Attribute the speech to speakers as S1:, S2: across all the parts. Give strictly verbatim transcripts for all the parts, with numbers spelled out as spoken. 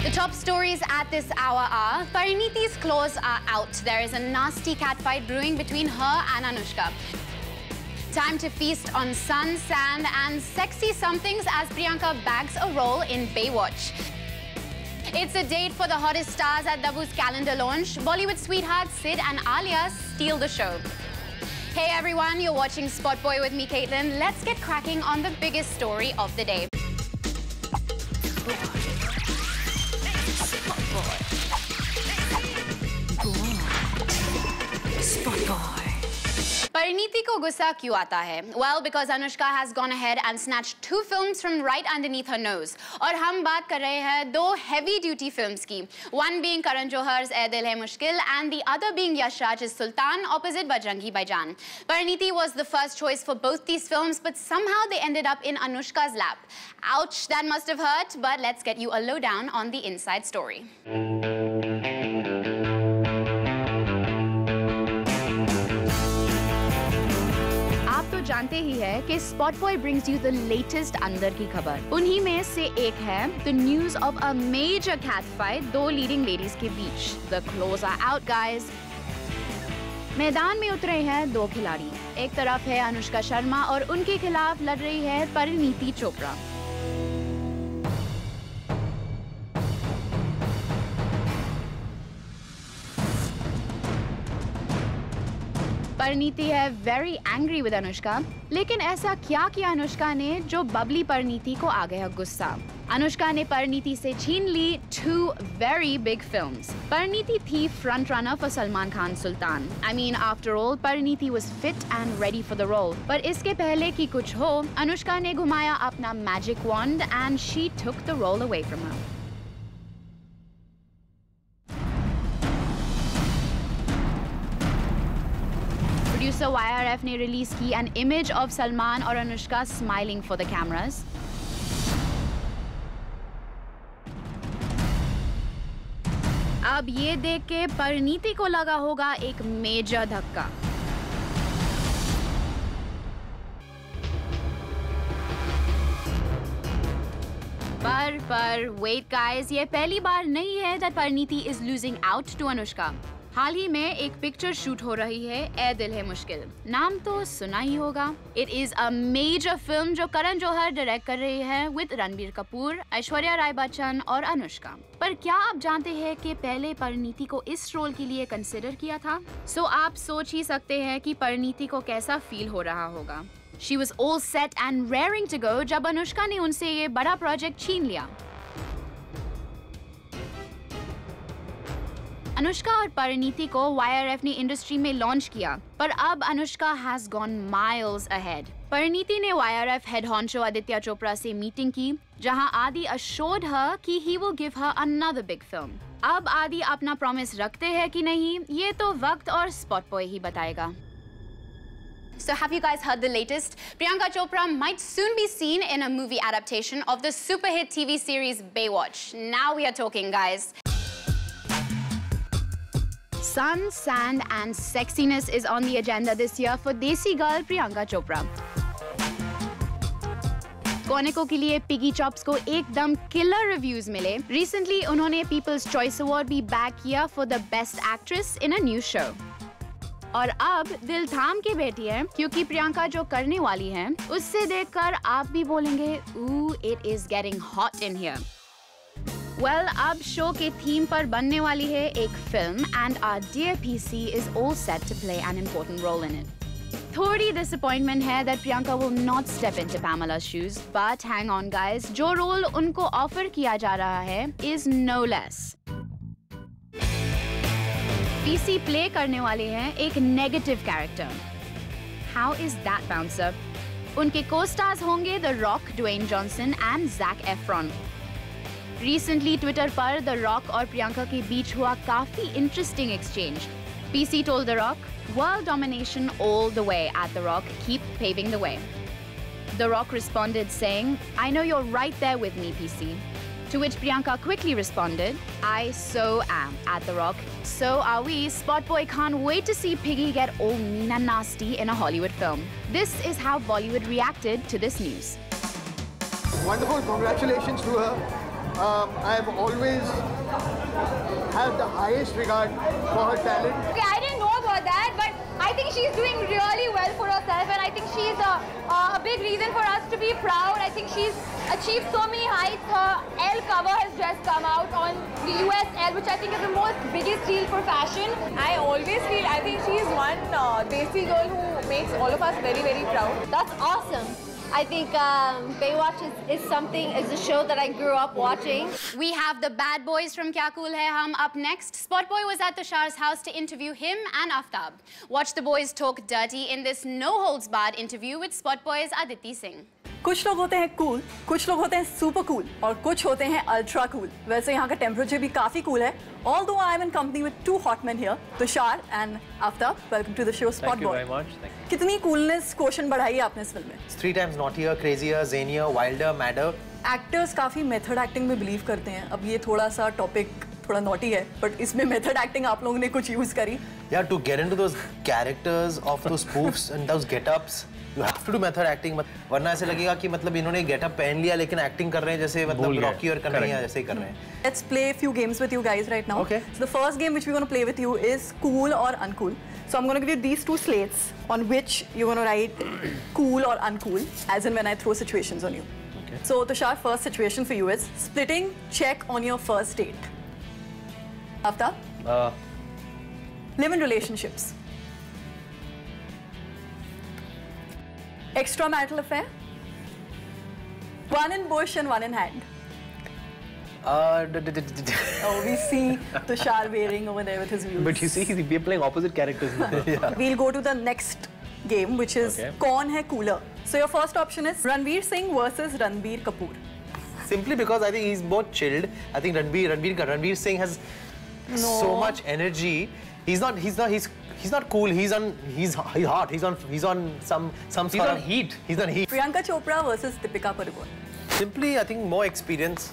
S1: The top stories at this hour are: Pariniti's claws are out. There is a nasty catfight brewing between her and Anushka. Time to feast on sun, sand and sexy somethings as Priyanka bags a role in Baywatch. It's a date for the hottest stars at Dabu's calendar launch. Bollywood sweethearts Sid and Alia steal the show. Hey everyone, you're watching Spot Boy with me, Caitlin. Let's get cracking on the biggest story of the day. Pariniti को गुस्सा क्यों आता है? Well, because Anushka has gone ahead and snatched two films from right underneath her nose. और हम बात कर रहे हैं दो heavy duty films की. One being Karan Johar's Ae Dil Hai Mushkil and the other being Yash Raj's Sultan opposite Bajrangi Bhaijaan. Pariniti was the first choice for both these films, but somehow they ended up in Anushka's lap. Ouch, that must have hurt, but let's get you a lowdown on the inside story. जानते ही है कि spot boy brings you the latest अंदर की खबर. उन्हीं में से एक है the news of a major cat fight दो लीडिंग लेडीज के बीच. The claws are out guys. मैदान में उतरे हैं दो खिलाड़ी. एक तरफ है अनुष्का शर्मा और उनके खिलाफ लड़ रही है परिणीति चोपड़ा. परिणीति है वेरी एंग्री विद अनुष्का. लेकिन ऐसा क्या किया अनुष्का ने जो बबली परिणीति को आ गया गुस्सा? अनुष्का ने परिणीति से छीन ली two very big films. Parineeti थी front runner for Salman Khan Sultan. I mean after all Parineeti was fit and ready for the role. पर इसके पहले कि कुछ हो, अनुष्का ने घुमाया अपना magic wand and she took the role away from her. Producer Y R F ने रिलीज की an image of सलमान और Anushka smiling for the cameras. अब ये देख के परिणीति को लगा होगा एक मेजर धक्का. पर पर wait guys, ये पहली बार नहीं है that Parineeti is losing out to Anushka. हाल ही में एक पिक्चर शूट हो रही है ए दिल है मुश्किल. नाम तो सुना ही होगा. It is a major film जो करण जौहर डायरेक्ट कर रही है विद रणबीर कपूर, ऐश्वर्या राय बच्चन और अनुष्का. पर क्या आप जानते हैं कि पहले परिणीति को इस रोल के लिए कंसिडर किया था? सो so, आप सोच ही सकते हैं कि परिणीति को कैसा फील हो रहा होगा. She was all set and raring to go जब अनुष्का ने उनसे ये बड़ा प्रोजेक्ट छीन लिया. अनुष्का और परिणीति को Y R F ने इंडस्ट्री में लॉन्च किया, पर अब Anushka has gone miles ahead. Parineeti ने Y R F head honcho Aditya Chopra से मीटिंग की, जहां आदि अश्योर्ड हर कि he will give her another big film. अब आदि अपना प्रॉमिस रखते हैं कि नहीं, ये तो वक्त और स्पॉट बॉय ही बताएगा. So have you guys heard the latest? Priyanka Chopra might soon be seen in a movie adaptation of the super hit T V series Baywatch. Now we are talking, guys. Sun, sand and sexiness is on the agenda this year for Desi girl Priyanka Chopra. कोनेको के लिए piggy chops को एकदम killer reviews मिले. Recently उन्होंने people's choice award भी back किया for the best actress in a new show. और अब दिल थाम के बैठी है क्योंकि प्रियंका जो करने वाली हैं उससे देखकर आप भी बोलेंगे, ooh, it is getting hot in here. Well, अब शो के थीम पर बनने वाली है एक film and our dear P C is all set to play an important role in it. थोड़ी disappointment है that Priyanka will not step into Pamela's shoes, but hang on guys, जो role उनको offer किया जा रहा है is no less. P C play करने वाले हैं एक negative character. How is that bouncer? उनके co-stars होंगे The Rock, Dwayne Johnson and Zac Efron. Recently, Twitter पर The Rock और प्रियंका के बीच हुआ काफी interesting exchange. P C told The Rock, "World domination all the way at The Rock. Keep paving the way." The Rock responded saying, "I know you're right there with me, P C." To which Priyanka quickly responded, "I so am at The Rock. So are we. Spot Boy can't wait to see Piggy get all mean and nasty in a Hollywood film." This is how Bollywood reacted to this news.
S2: Wonderful, congratulations to her. Um, I've always had the highest regard for her talent.
S3: Okay, I didn't know about that, but I think she's doing really well for herself, and I think she's a, a big reason for us to be proud. I think she's achieved so many heights. Her Elle cover has just come out on the U S Elle, which I think is the most biggest deal for fashion.
S4: I always feel, I think she's one uh, Desi girl who makes all of us very, very proud.
S3: That's awesome. I think um, Baywatch is, is something, is a show that I grew up watching.
S1: We have the bad boys from Kya Cool Hai Hum up next. Spotboy was at Tushar's house to interview him and Aftab. Watch the boys talk dirty in this no-holds-barred interview with Spotboy's Aditi Singh.
S5: कुछ लोग होते हैं cool, कुछ लोग होते हैं super cool और कुछ होते हैं अल्ट्रा कूल। वैसे यहाँ का टेम्परेचर भी काफी कूल है। Although I am in company with two hot men here, Tushar and Aftab. Welcome to the show, Spotboy.
S6: Thank you very much. Thank you.
S5: कितनी coolness quotient बढ़ाई है आपने इस फिल्म में?
S6: Three times naughtier, crazier, zanier, wilder, madder.
S5: Actors काफी method acting में believe करते हैं। अब ये थोड़ा सा topic थोड़ा naughty है, but इसमें method acting आप लोगों ने कुछ use करी।
S6: Yeah, to get into those characters of those spoofs and those get-ups, you have to do method acting. वरना ऐसे लगेगा कि मतलब इन्होंने get-up पहन लिया लेकिन acting कर रहे हैं जैसे मतलब Rocky और कन्हैया जैसे ही कर रहे हैं।
S5: Let's play a few games with you guys right now.
S6: Okay.
S5: So the first game which we're going to play with you is cool or uncool. So I'm going to give you these two slates on which you're going to write cool or uncool, as in when I throw situations on you.
S6: Okay.
S5: So Tushar, first situation for you is splitting check on your first date. Aftab?
S6: Uh,
S5: Live-in relationships. Extramarital affair. One in bush and one in hand.
S6: uh,
S5: Oh, we see Tushar wearing over there with his views.
S6: but you see, we're playing opposite characters now. Yeah.
S5: We'll go to the next game, which is
S6: Okay.
S5: Kaun Hai Cooler. So your first option is Ranveer Singh versus Ranbir Kapoor.
S6: Simply because I think he's more chilled. I think Ranbir, Ranbir, Ranbir Singh has so much energy. He's not. He's not. He's. He's not cool. He's on. He's. He's hot. He's on. He's on some. Some. He's on heat. He's on heat.
S5: Priyanka Chopra versus Deepika Padukone.
S6: Simply, I think more experience.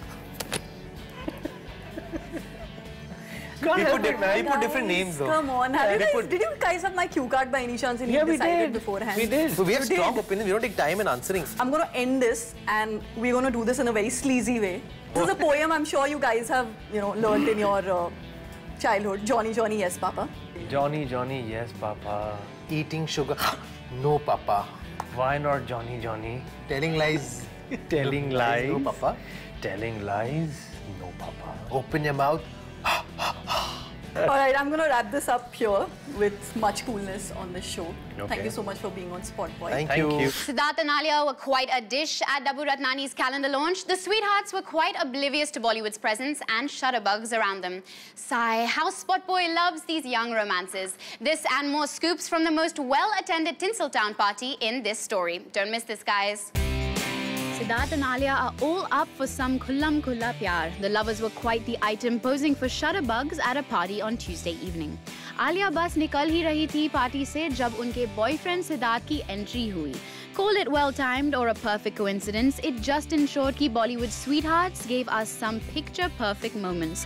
S5: God
S6: we
S5: help
S6: put,
S5: it,
S6: di we put different names though.
S5: Come on, have
S6: Yeah,
S5: you
S6: we
S5: guys,
S6: put-
S5: did you guys have my cue card by any chance and
S6: Yeah,
S5: you
S6: we
S5: decided
S6: did.
S5: beforehand?
S6: We did. So we have
S5: You
S6: strong
S5: did.
S6: opinions. We don't take time in answering.
S5: I'm going to end this and we're going to do this in a very sleazy way. This is a poem I'm sure you guys have, you know, learned in your uh, childhood. Johnny, Johnny, yes, Papa.
S7: Johnny, Johnny, yes, Papa.
S6: Eating sugar. No, Papa.
S7: Why not Johnny, Johnny?
S6: Telling lies.
S7: Telling lies.
S6: No, Papa.
S7: Telling lies. No, Papa.
S6: Open your mouth.
S5: All right, I'm going to wrap this up here with much coolness on this show. Thank
S7: Okay.
S5: you so much for being on Spotboy.
S6: Thank,
S7: Thank
S6: you.
S7: you.
S1: Siddharth and Alia were quite a dish at Dabu Ratnani's calendar launch. The sweethearts were quite oblivious to Bollywood's presence and shutterbugs around them. Sigh, how Spotboy loves these young romances. This and more scoops from the most well-attended Tinseltown party in this story. Don't miss this, guys. Siddharth and Alia are all up for some khullam khulla pyar. The lovers were quite the item, posing for shutterbugs at a party on Tuesday evening. Alia बस निकल ही रही थी party से जब उनके boyfriend Siddharth की entry हुई. Call it well-timed or a perfect coincidence, it just ensured कि Bollywood sweethearts gave us some picture-perfect moments.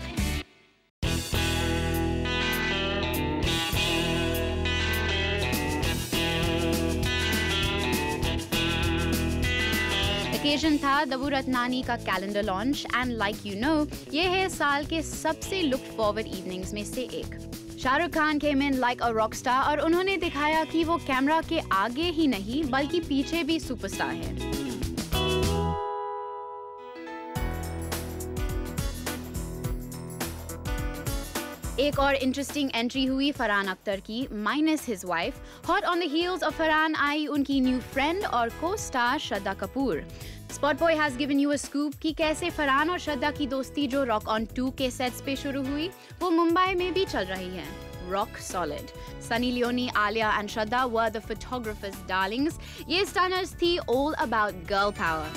S1: Occasion था दबू रत्नानी का calendar launch and like you know ये है साल के सबसे लुक्ड फॉरवर्ड इवनिंग्स में से एक. Shahrukh Khan came in like a rock star और उन्होंने दिखाया कि वो कैमरा के आगे ही नहीं बल्कि पीछे भी सुपरस्टार है. एक और इंटरेस्टिंग एंट्री हुई फरहान अख्तर की minus his wife. Hot on the heels of Farhan आई उनकी न्यू फ्रेंड और costar Shraddha Kapoor. Spotboy has given you a scoop कि कैसे फरहान और श्रद्धा की दोस्ती जो रॉक ऑन टू के सेट्स पे शुरू हुई वो मुंबई में भी चल रही है. Rock solid. Sunny Leone, Alia and Shraddha were the photographer's darlings. ये stunners थी all about girl power.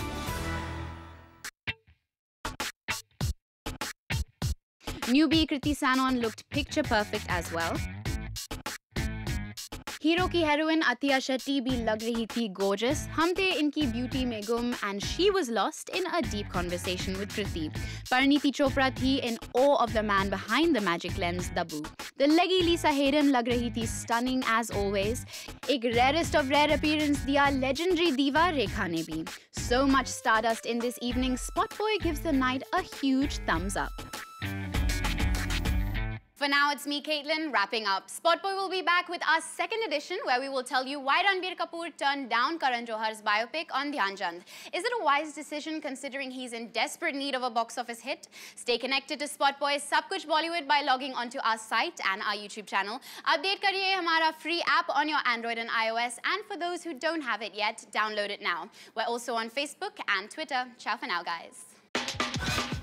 S1: Newbie Kriti Sanon looked picture perfect as well. Hero की हेरोइन अतिया शेट्टी भी लग रही थी gorgeous. हम थे इनकी ब्यूटी में गुम and she was lost in a deep conversation with Kriti. Parineeti Chopra थी in awe of the man behind the magic lens, Dabu. The leggy Lisa Hayden लग रही थी stunning as always. एक rarest of rare appearance दिया legendary diva Rekha ने भी. So much stardust in this evening, Spotboy gives the night a huge thumbs up. For now, it's me, Caitlin, wrapping up. Spotboy will be back with our second edition, where we will tell you why Ranbir Kapoor turned down Karan Johar's biopic on Dhyan Chand. Is it a wise decision considering he's in desperate need of a box office hit? Stay connected to Spotboy's Sab Kuch Bollywood by logging onto our site and our YouTube channel. Update kariye hamara free app on your Android and iOS, and for those who don't have it yet, download it now. We're also on Facebook and Twitter. Ciao for now, guys.